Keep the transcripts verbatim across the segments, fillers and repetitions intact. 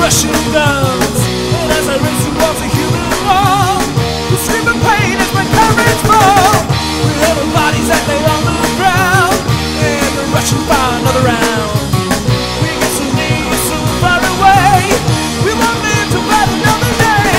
Russian guns. And as I race towards a human wall, the scream of pain as my courage falls. We hear the bodies that lay on the ground, and the Russians fire another round. We get so near, so far away, we won't live to fight another day.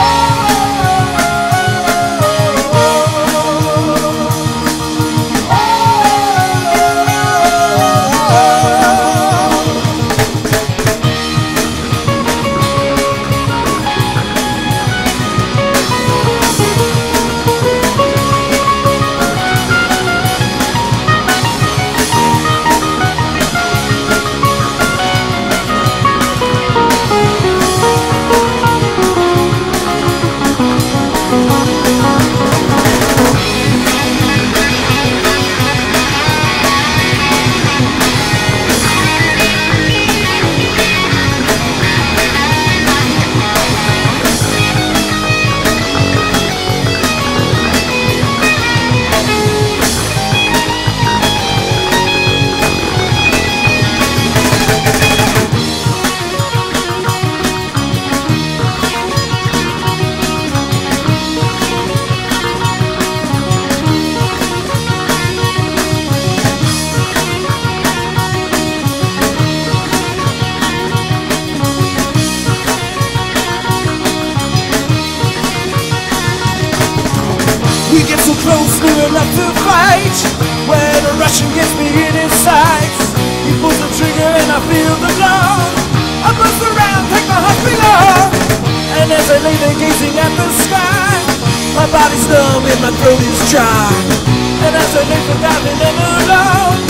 We get so close, near enough to fight, when a Russian gets me in his sights. He pulls the trigger and I feel the blow. I bust around, take my heart below, and as I lay there gazing at the sky, my body's numb and my throat is dry. And as I lay for diving and alone,